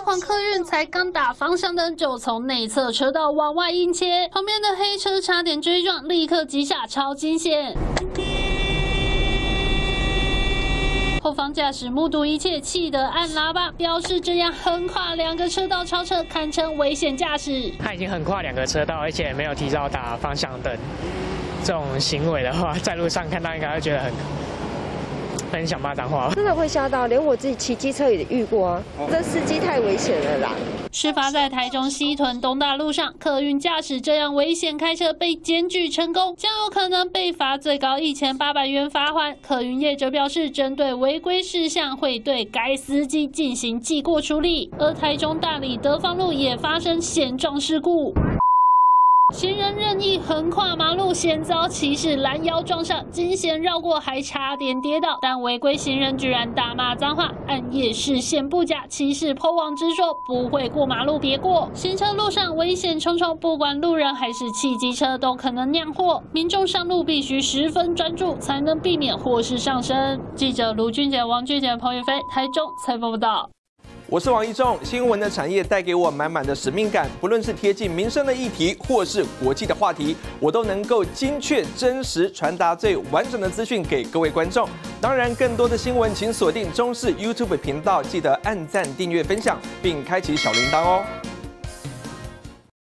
况客运才刚打方向灯，就从内侧车道往外硬切，旁边的黑车差点追撞，立刻急刹，超惊险。后方驾驶目睹一切，气得按喇叭，表示这样横跨2个车道超车，堪称危险驾驶。 他已经横跨2个车道，而且没有提早打方向灯，这种行为的话，在路上看到应该会觉得很想骂脏话。 真的会吓到，连我自己骑机车也遇过啊！这司机太危险了啦。 事发在台中西屯东大路上，客运驾驶这样危险开车被检举成功，将有可能被罚最高1800元罚款。客运业者表示，针对违规事项会对该司机进行记过处理。而台中大里德芳路也发生险撞事故。行人任意横跨马路，险遭骑士拦腰撞上，惊险绕过，还差点跌倒。但违规行人居然大骂脏话，暗夜视线不佳，骑士抛网直说不会过马路别过。行车路上危险重重，不管路人还是汽机车都可能酿祸，民众上路必须十分专注，才能避免祸事上身。记者卢俊杰、王俊杰、彭宇飞，台中采访报道。 我是王一中，新闻的产业带给我满满的使命感，不论是贴近民生的议题，或是国际的话题，我都能够精确、真实传达最完整的资讯给各位观众。当然，更多的新闻请锁定中视 YouTube 频道，记得按赞、订阅、分享，并开启小铃铛哦。